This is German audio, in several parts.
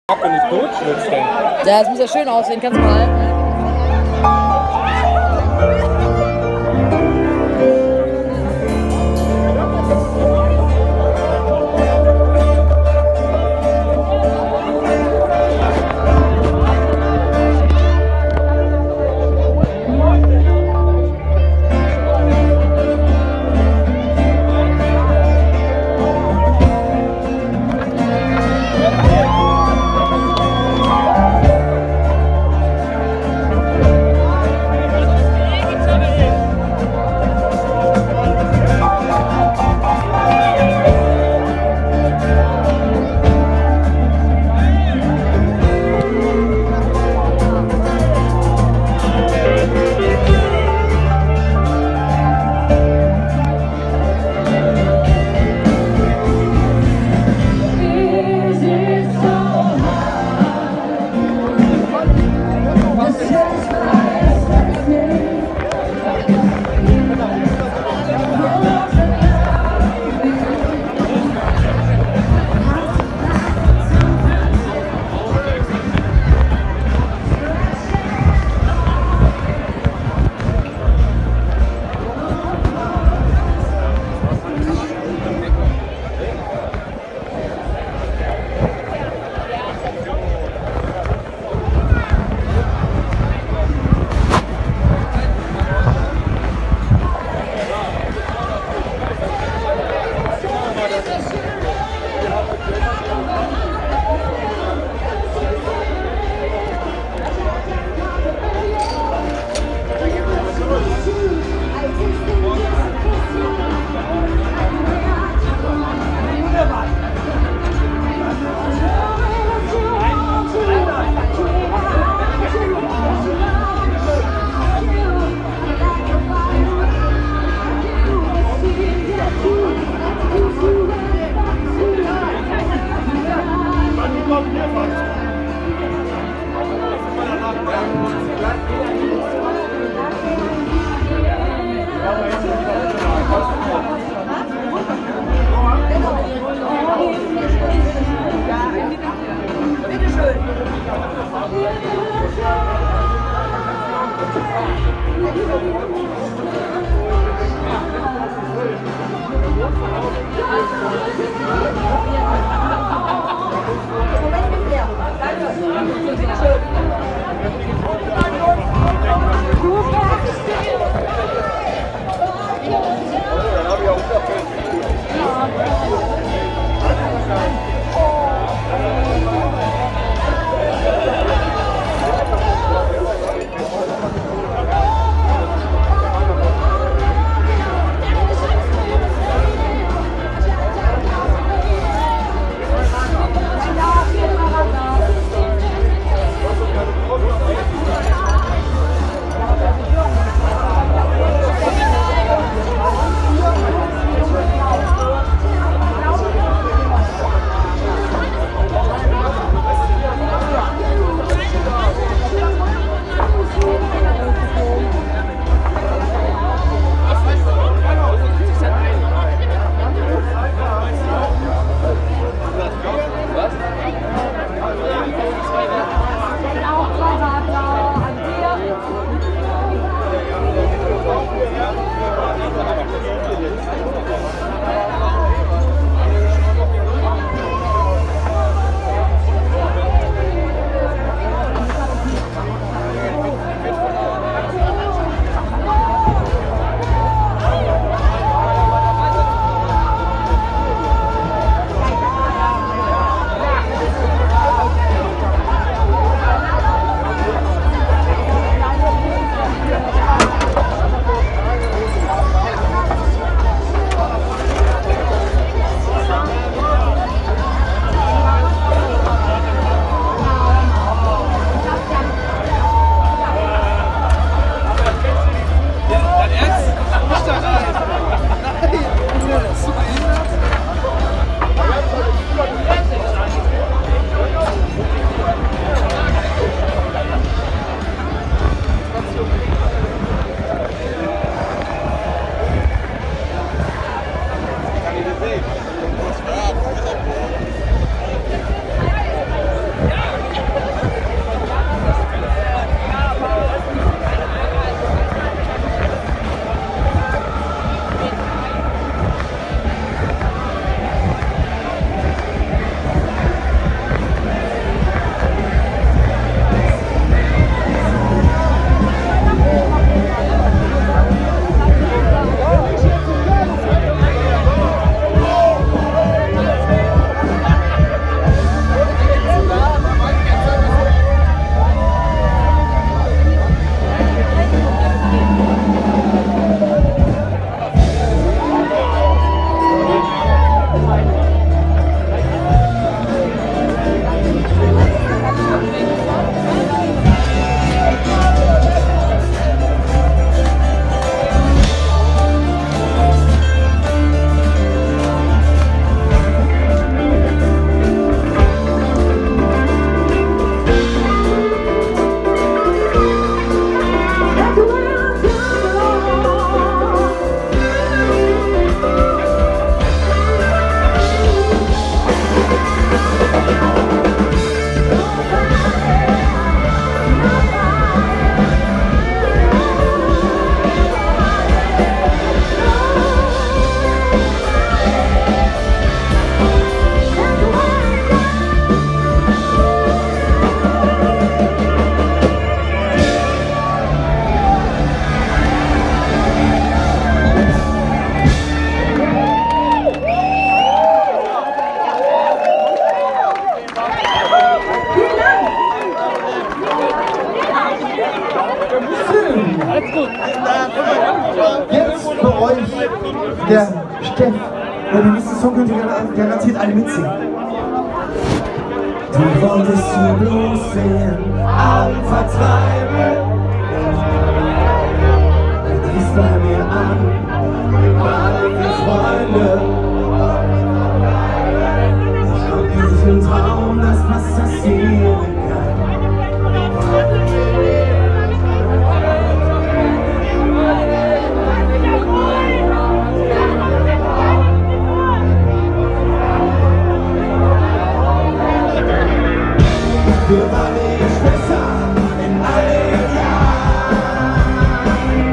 Ob du nicht totschwitzt, denn. Ja, das muss ja schön aussehen, kannst du mal halten. Jetzt für euch der Steff. Bei dem nächsten Song könnt ihr garantiert alle mitsingen. Du wolltest du bloß sehen, Abend vertreiben. Du drehst bei mir an, wir waren wie Freunde. Ich hab diesen Traum, dass was passieren kann. Wir waren nicht besser in all den Jahren.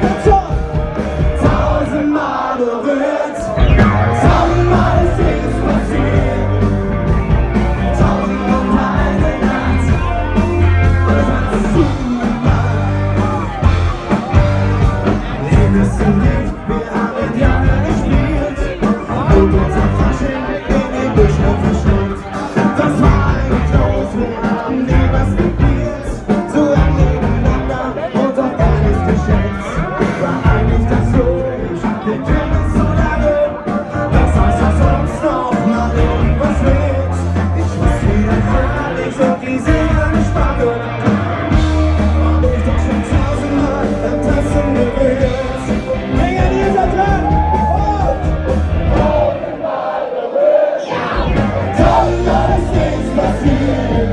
Tausendmal berührt, tausendmal ist es passiert. Tausend und eine Nacht, das hast du gemacht. Erinnerst du dich, wir haben Indianer gespielt und unser Fasching in den Büschen verschluckt. Das war wir haben nie was gespielt, so lange nebeneinander und auf alles geschätzt. War eigentlich das logisch, wir kennen uns so lange, das heißt, dass uns noch mal irgendwas wird. Ich muss wieder herrlich und die Seele Spange, hab ich doch schon tausendmal am Tasten gewählt. Mega, ihr seid dran! Tausendmal berührt, ja! Tausendmal ist nichts passiert.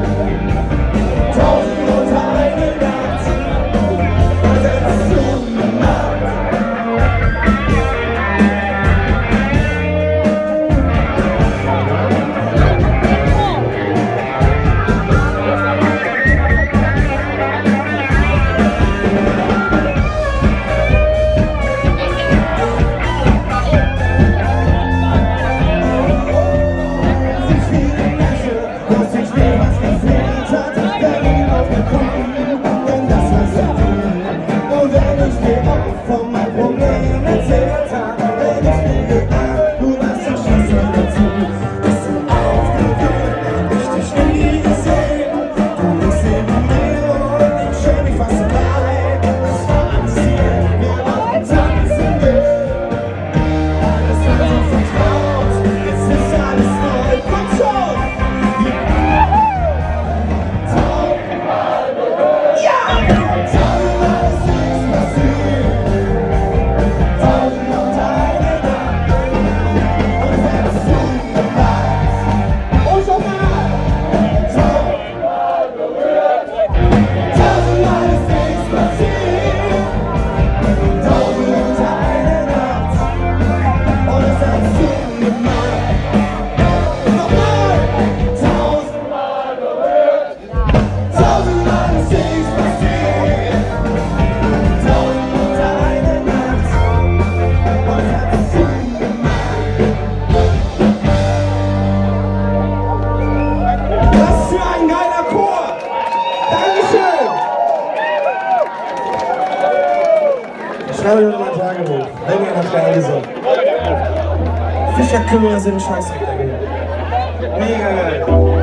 Schreibe mir mal ein Tagebuch, wenn ihr nach geil gesund. Fischerkümmel sind scheiße. Mega geil.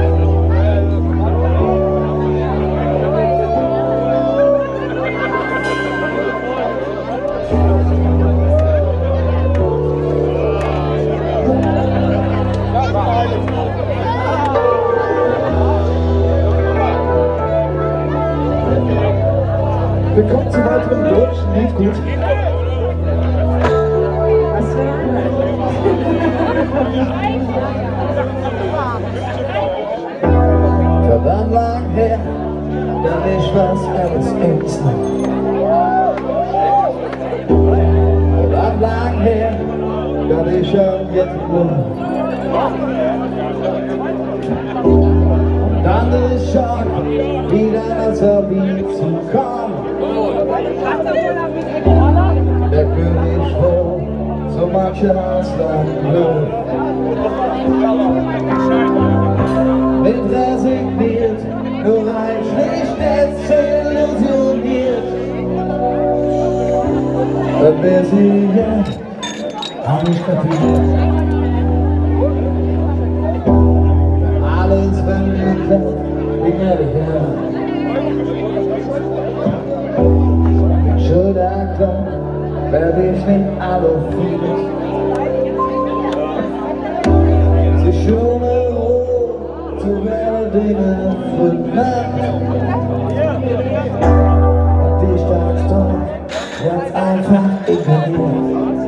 Willkommen zu weiteren deutschen Liedgut. Verdammt lang her, dann ich was alles ängste. Verdammt lang her, dann ich schon jetzt wohne. Dann ist schon wieder als Hobby zu kommen. Der König vor so mancher Ausland wird. Mit resigniert, nur reichlich desillusioniert. Und wer sie jetzt auch nicht kapiert. Alles, wenn wir klappt, ich werde her. Should I werde ich mit Alufolie. Sie schonen rot, so werde Dinge vermacht. Und die Staatsdorf ganz einfach ignoriert.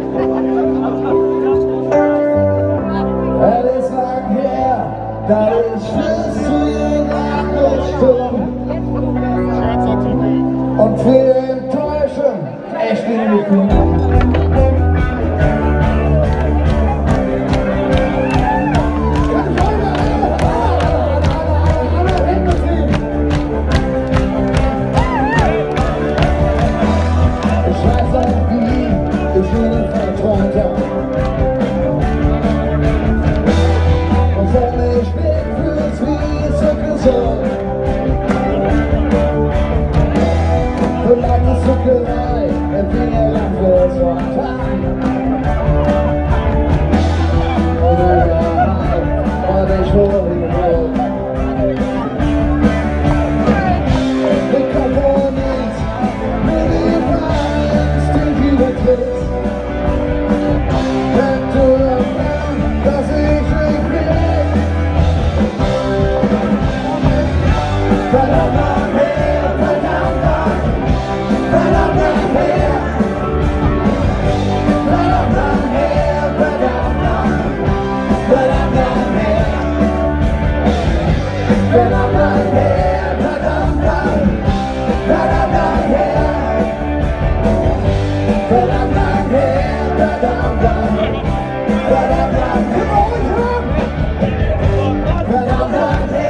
Es ist lang her, da ich fürs Ziel angestorben und für Enttäuschung echt in die Kunde. Ich weiß auch wie, ich wurde verträumt habe. Und wenn ich bin fürs Wiesel gesorgt, verlangt Zuckerei, wenn wir versorgt haben. Oder und ich wurde gewohnt. Wir kommen nicht mit den Feind, die übertritt. Wenn du erfährst, dass ich nicht bin, verdammt lang her, verdammt lang. Verdammt lang her, verdammt lang her, verdammt lang, verdammt lang her, verdammt lang her, verdammt lang, verdammt lang her, verdammt lang her, verdammt lang, verdammt lang, verdammt lang her.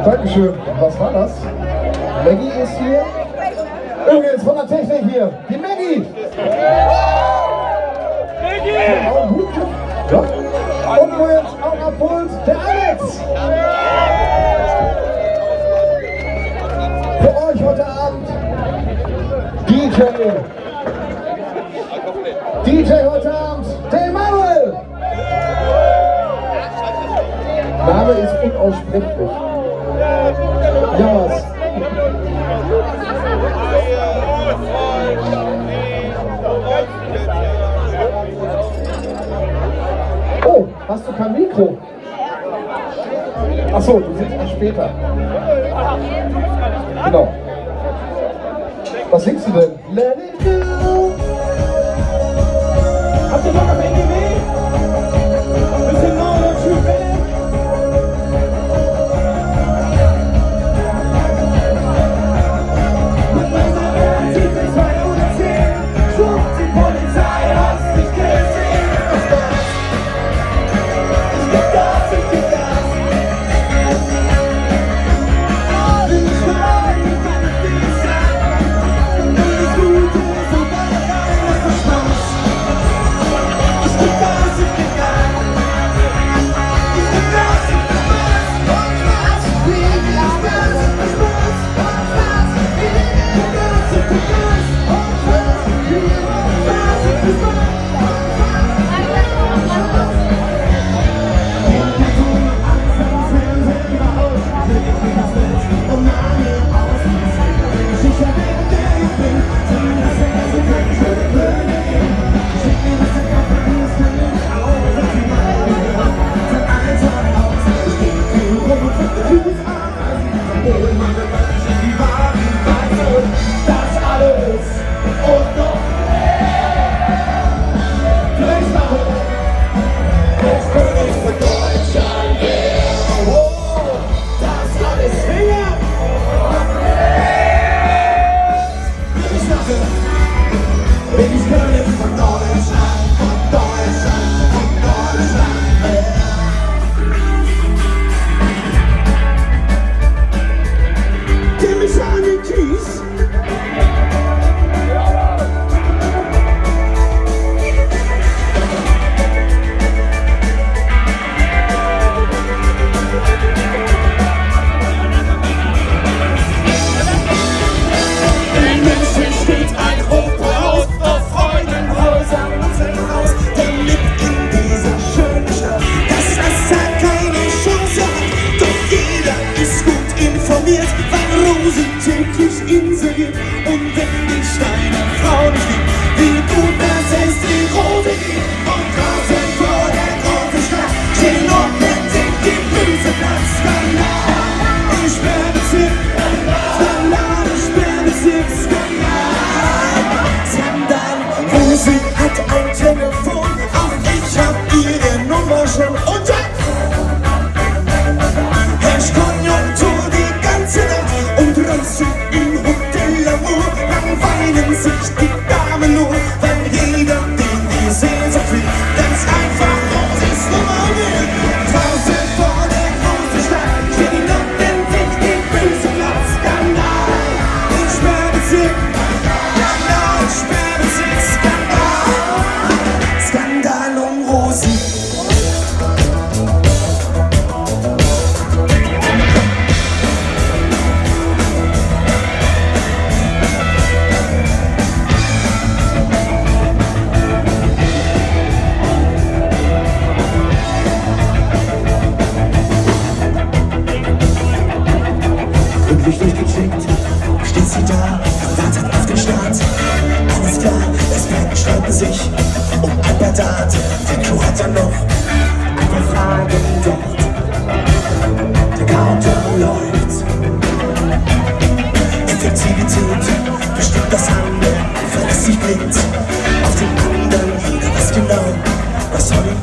Dankeschön. Was war das? Maggie ist hier. Übrigens von der Technik hier. Die Maggie. Ja. Und übrigens auch am Pult der Alex. Für euch heute Abend DJ heute Abend, der Emanuel. Name ist unaussprechlich. Ja, was? Oh, hast du kein Mikro? Achso, du singst erst später. Genau. Was singst du denn? Let it go. Habt ihr Bock auf NGW? Bisschen Maul und Schüffel. Mit meiner Artikel 210 schwuppt die Polizei, hast dich gesehen. Ich geb Gas, ich geb Gas. Bin ich bereit, ich kann es dir sagen. Und das Gute ist so weit rein, das ist Spaß. Ich geb Gas, ich geb Gas. Ich geb Gas, ich geb Gas. Und was? Wie viel Spaß, Spaß, Spaß. Ich geb Gas, ich geb Gas. Und was? Wie viel Spaß, Spaß. Bestimmt das Handeln, verlässt sich blind auf den anderen, jeder weiß genau, was heute